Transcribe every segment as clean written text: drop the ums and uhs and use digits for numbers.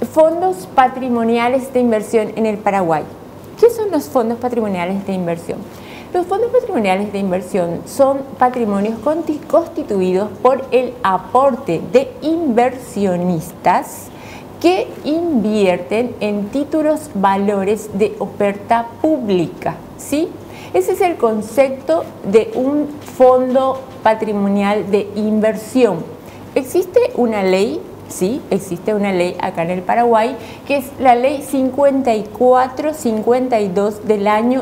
Fondos patrimoniales de inversión en el Paraguay. ¿Qué son los fondos patrimoniales de inversión? Los fondos patrimoniales de inversión son patrimonios constituidos por el aporte de inversionistas que invierten en títulos valores de oferta pública, ¿sí? Ese es el concepto de un fondo patrimonial de inversión. Existe una ley, sí, existe una ley acá en el Paraguay, que es la ley 5452 del año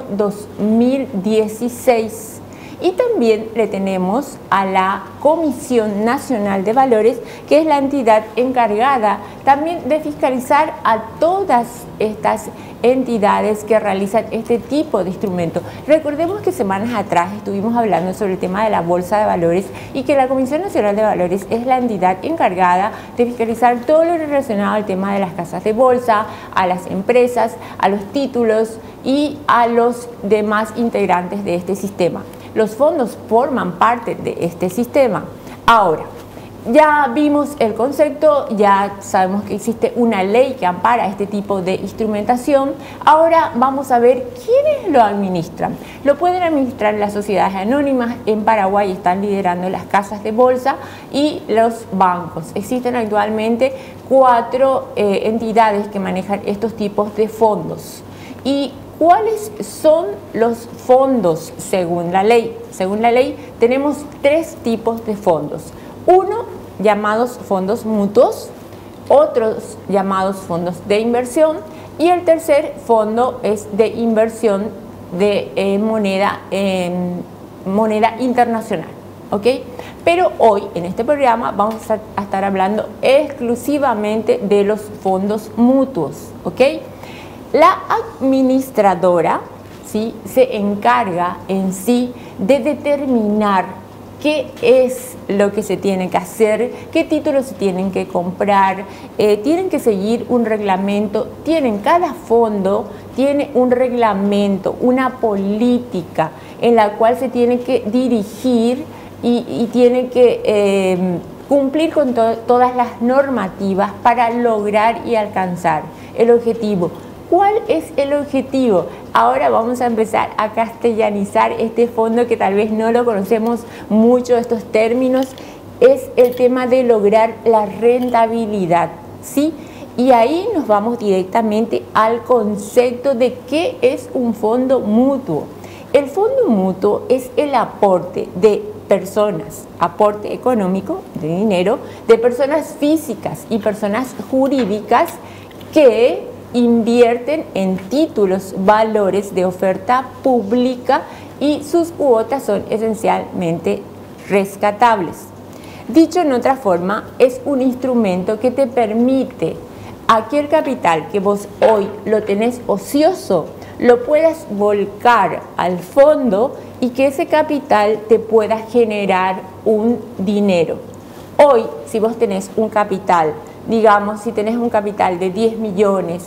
2016. Y también le tenemos a la Comisión Nacional de Valores, que es la entidad encargada también de fiscalizar a todas estas entidades que realizan este tipo de instrumentos. Recordemos que semanas atrás estuvimos hablando sobre el tema de la Bolsa de Valores y que la Comisión Nacional de Valores es la entidad encargada de fiscalizar todo lo relacionado al tema de las casas de bolsa, a las empresas, a los títulos y a los demás integrantes de este sistema. Los fondos forman parte de este sistema. Ahora, ya vimos el concepto, ya sabemos que existe una ley que ampara este tipo de instrumentación. Ahora vamos a ver quiénes lo administran. Lo pueden administrar las sociedades anónimas. En Paraguay están liderando las casas de bolsa y los bancos. Existen actualmente 4 entidades que manejan estos tipos de fondos. ¿Y cuáles son los fondos según la ley? Según la ley tenemos 3 tipos de fondos. Uno, llamados fondos mutuos, otros llamados fondos de inversión y el tercer fondo es de inversión de moneda internacional. ¿Ok? Pero hoy en este programa vamos a estar hablando exclusivamente de los fondos mutuos. ¿Ok? La administradora, ¿sí?, se encarga en sí de determinar qué es lo que se tiene que hacer, qué títulos se tienen que comprar, tienen que seguir un reglamento, cada fondo tiene un reglamento, una política en la cual se tiene que dirigir y tiene que cumplir con todas las normativas para lograr y alcanzar el objetivo. ¿Cuál es el objetivo? Ahora vamos a empezar a castellanizar este fondo que tal vez no lo conocemos mucho, estos términos. Es el tema de lograr la rentabilidad, ¿sí? Y ahí nos vamos directamente al concepto de qué es un fondo mutuo. El fondo mutuo es el aporte de personas, aporte económico, de dinero, de personas físicas y personas jurídicas que invierten en títulos, valores de oferta pública y sus cuotas son esencialmente rescatables. Dicho en otra forma, es un instrumento que te permite aquel capital que vos hoy lo tenés ocioso, lo puedas volcar al fondo y que ese capital te pueda generar un dinero. Hoy, si vos tenés un capital, digamos, si tenés un capital de 10 millones,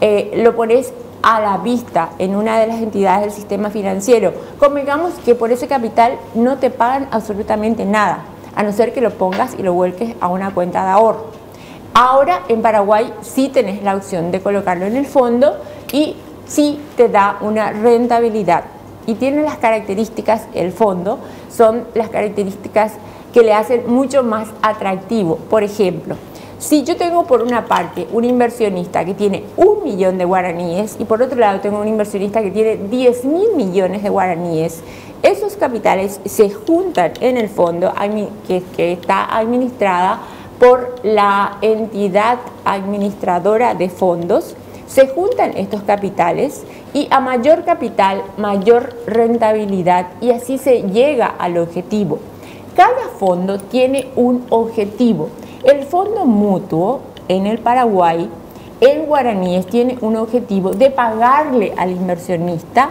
lo pones a la vista en una de las entidades del sistema financiero, convengamos que por ese capital no te pagan absolutamente nada, a no ser que lo pongas y lo vuelques a una cuenta de ahorro. Ahora en Paraguay sí tenés la opción de colocarlo en el fondo y sí te da una rentabilidad. Y tiene las características, el fondo, son las características que le hacen mucho más atractivo. Por ejemplo, si yo tengo por una parte un inversionista que tiene 1 millón de guaraníes y por otro lado tengo un inversionista que tiene 10.000 millones de guaraníes, esos capitales se juntan en el fondo que está administrada por la entidad administradora de fondos. Se juntan estos capitales y a mayor capital, mayor rentabilidad y así se llega al objetivo. Cada fondo tiene un objetivo. El fondo mutuo en el Paraguay, en guaraníes, tiene un objetivo de pagarle al inversionista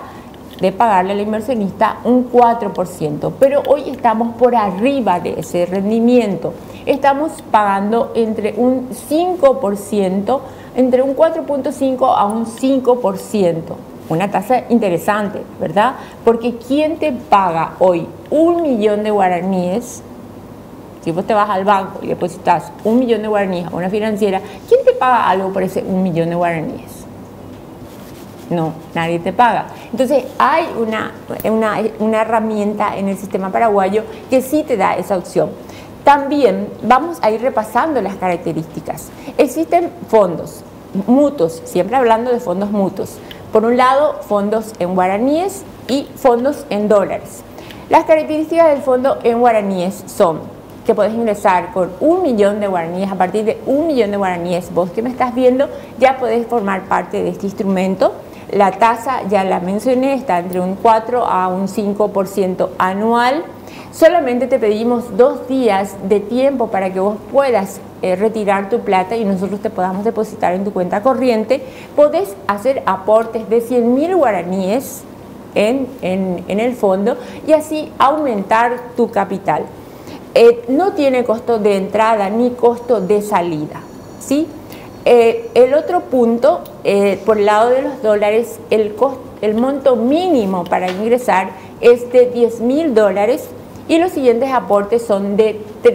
un 4%, pero hoy estamos por arriba de ese rendimiento. Estamos pagando entre un 5%, entre un 4.5 a un 5%. Una tasa interesante, ¿verdad? Porque ¿quién te paga hoy 1 millón de guaraníes Si vos te vas al banco y depositas 1 millón de guaraníes a una financiera, ¿quién te paga algo por ese 1 millón de guaraníes? No, nadie te paga. Entonces hay una herramienta en el sistema paraguayo que sí te da esa opción. También vamos a ir repasando las características. Existen fondos mutuos, siempre hablando de fondos mutuos. Por un lado, fondos en guaraníes y fondos en dólares. Las características del fondo en guaraníes son que podés ingresar con 1 millón de guaraníes. A partir de 1 millón de guaraníes, vos que me estás viendo, ya podés formar parte de este instrumento. La tasa, ya la mencioné, está entre un 4 a un 5% anual. Solamente te pedimos 2 días de tiempo para que vos puedas retirar tu plata y nosotros te podamos depositar en tu cuenta corriente. Podés hacer aportes de 100.000 guaraníes en el fondo y así aumentar tu capital. No tiene costo de entrada ni costo de salida, ¿sí? El otro punto, por el lado de los dólares, el monto mínimo para ingresar es de $10.000 y los siguientes aportes son de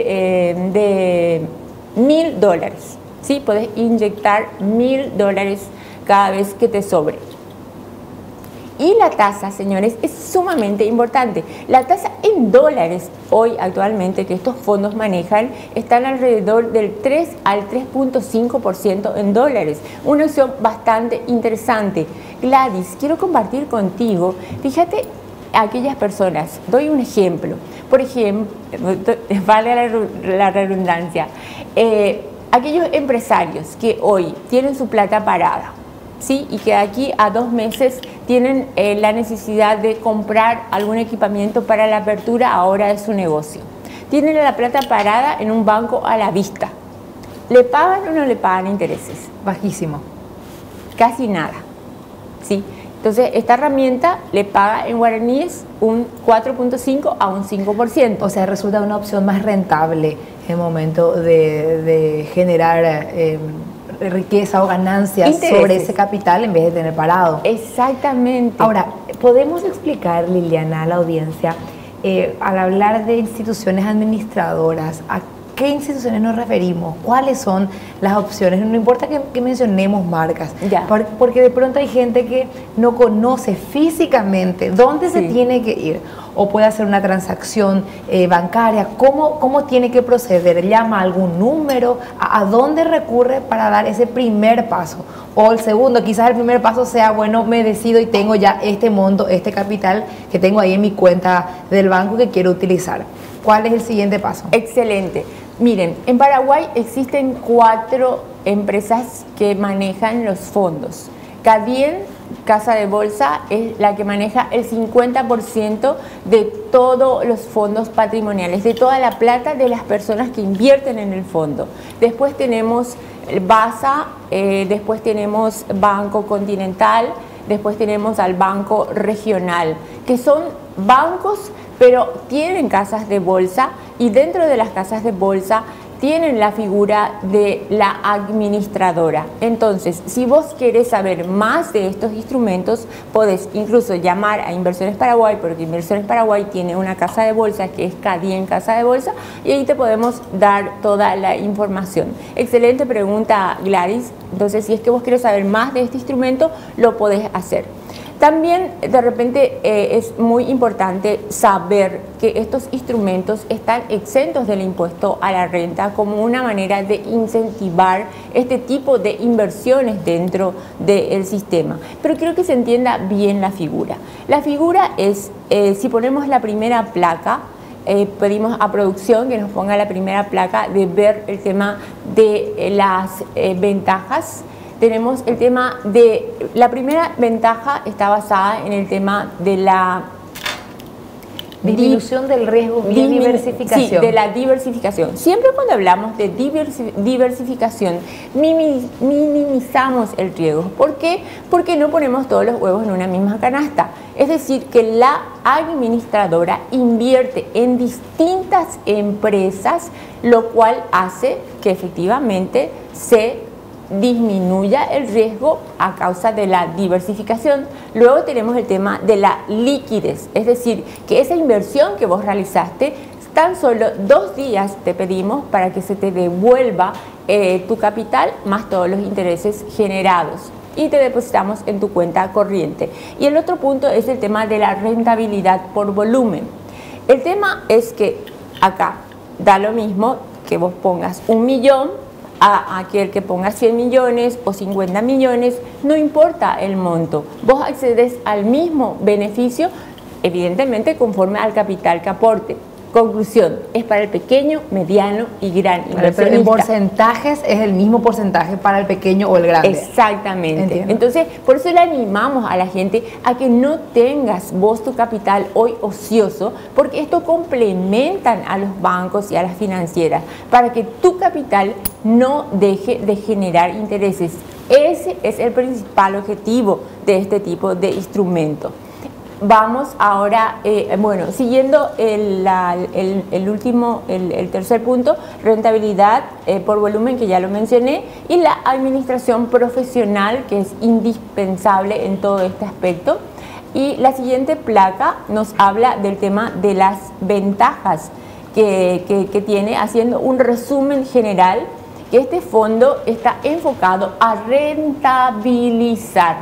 $1.000, ¿sí? Puedes inyectar $1.000 cada vez que te sobre. Y la tasa, señores, es sumamente importante. La tasa en dólares hoy actualmente que estos fondos manejan están alrededor del 3 al 3.5% en dólares. Una opción bastante interesante. Gladys, quiero compartir contigo, fíjate, aquellas personas, doy un ejemplo. Por ejemplo, vale la redundancia, aquellos empresarios que hoy tienen su plata parada, ¿sí? Y que de aquí a 2 meses tienen la necesidad de comprar algún equipamiento para la apertura ahora de su negocio. Tienen la plata parada en un banco a la vista. ¿Le pagan o no le pagan intereses? Bajísimo. Casi nada, ¿sí? Entonces, esta herramienta le paga en guaraníes un 4.5 a un 5%. O sea, resulta una opción más rentable en el momento de generar riqueza o ganancias intereses sobre ese capital en vez de tener parado. Exactamente. Ahora, ¿podemos explicar, Liliana, a la audiencia, al hablar de instituciones administradoras, a qué instituciones nos referimos? ¿Cuáles son las opciones? No importa que mencionemos marcas, porque de pronto hay gente que no conoce físicamente dónde se tiene que ir o puede hacer una transacción bancaria. ¿Cómo tiene que proceder? ¿Llama algún número? ¿A dónde recurre para dar ese primer paso? O el segundo, quizás el primer paso sea, bueno, me decido y tengo ya este monto, este capital que tengo ahí en mi cuenta del banco que quiero utilizar. ¿Cuál es el siguiente paso? Excelente. Miren, en Paraguay existen 4 empresas que manejan los fondos. Cadien, Casa de Bolsa, es la que maneja el 50% de todos los fondos patrimoniales, de toda la plata de las personas que invierten en el fondo. Después tenemos BASA, después tenemos Banco Continental, después tenemos al Banco Regional, que son bancos pero tienen casas de bolsa y dentro de las casas de bolsa tienen la figura de la administradora. Entonces, si vos querés saber más de estos instrumentos, podés incluso llamar a Inversiones Paraguay, porque Inversiones Paraguay tiene una casa de bolsa que es Cadien Casa de Bolsa y ahí te podemos dar toda la información. Excelente pregunta, Gladys. Entonces, si es que vos querés saber más de este instrumento, lo podés hacer. También de repente es muy importante saber que estos instrumentos están exentos del impuesto a la renta como una manera de incentivar este tipo de inversiones dentro del sistema. Pero quiero que se entienda bien la figura. La figura es, si ponemos la primera placa, pedimos a producción que nos ponga la primera placa de ver el tema de las ventajas. Tenemos el tema de, la primera ventaja está basada en el tema de la disminución del riesgo y diversificación. Sí, de la diversificación. Siempre cuando hablamos de diversificación, minimizamos el riesgo. ¿Por qué? Porque no ponemos todos los huevos en una misma canasta. Es decir, que la administradora invierte en distintas empresas, lo cual hace que efectivamente se disminuya el riesgo a causa de la diversificación. Luego tenemos el tema de la liquidez, es decir, que esa inversión que vos realizaste tan solo 2 días te pedimos para que se te devuelva tu capital más todos los intereses generados y te depositamos en tu cuenta corriente. Y el otro punto es el tema de la rentabilidad por volumen. El tema es que acá da lo mismo que vos pongas 1 millón a aquel que ponga 100 millones o 50 millones, no importa el monto, vos accedes al mismo beneficio, evidentemente conforme al capital que aporte. Conclusión, es para el pequeño, mediano y gran inversionista. Pero en porcentajes es el mismo porcentaje para el pequeño o el grande. Exactamente. Entiendo. Entonces, por eso le animamos a la gente a que no tengas vos tu capital hoy ocioso, porque esto complementan a los bancos y a las financieras, para que tu capital no deje de generar intereses. Ese es el principal objetivo de este tipo de instrumento. Vamos ahora, bueno, siguiendo el tercer punto, rentabilidad por volumen, que ya lo mencioné, y la administración profesional, que es indispensable en todo este aspecto. Y la siguiente placa nos habla del tema de las ventajas que tiene, haciendo un resumen general, que este fondo está enfocado a rentabilizar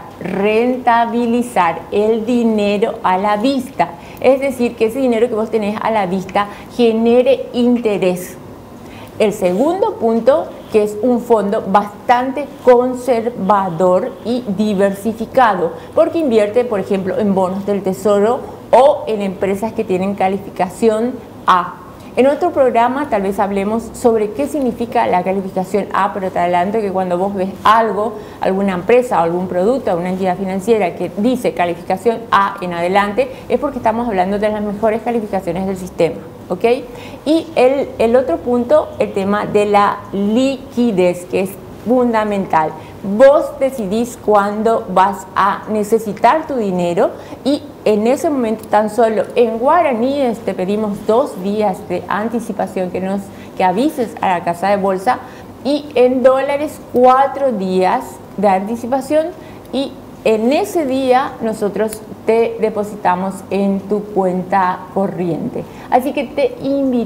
el dinero a la vista. Es decir, que ese dinero que vos tenés a la vista genere interés. El segundo punto, que es un fondo bastante conservador y diversificado, porque invierte, por ejemplo, en bonos del tesoro o en empresas que tienen calificación A. En otro programa tal vez hablemos sobre qué significa la calificación A, pero te adelanto que cuando vos ves algo, alguna empresa o algún producto o una entidad financiera que dice calificación A en adelante, es porque estamos hablando de las mejores calificaciones del sistema, ¿ok? Y el otro punto, el tema de la liquidez, que es fundamental. Vos decidís cuándo vas a necesitar tu dinero y en ese momento tan solo en guaraníes te pedimos 2 días de anticipación que avises a la casa de bolsa, y en dólares 4 días de anticipación, y en ese día nosotros te depositamos en tu cuenta corriente. Así que te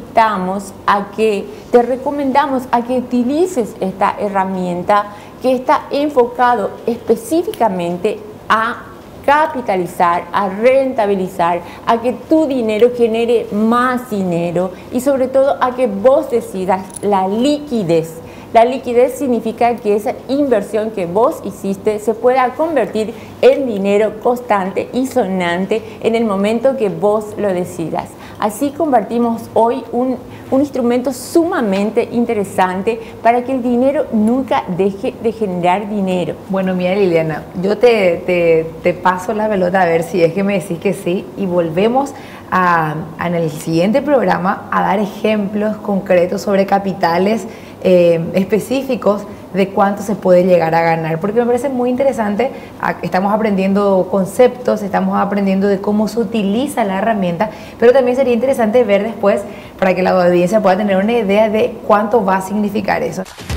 recomendamos a que utilices esta herramienta que está enfocado específicamente a capitalizar, a rentabilizar, a que tu dinero genere más dinero y sobre todo a que vos decidas la liquidez. La liquidez significa que esa inversión que vos hiciste se pueda convertir en dinero constante y sonante en el momento que vos lo decidas. Así compartimos hoy un instrumento sumamente interesante para que el dinero nunca deje de generar dinero. Bueno, mira, Liliana, yo te paso la pelota a ver si es que me decís que sí, y volvemos en el siguiente programa a dar ejemplos concretos sobre capitales específicos de cuánto se puede llegar a ganar, porque me parece muy interesante. Estamos aprendiendo conceptos, estamos aprendiendo de cómo se utiliza la herramienta, pero también sería interesante ver después, para que la audiencia pueda tener una idea de cuánto va a significar eso.